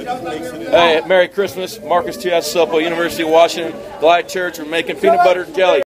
Hey, Merry Christmas. Marques Tuiasosopo, University of Washington, Glide Church. We're making peanut butter jelly.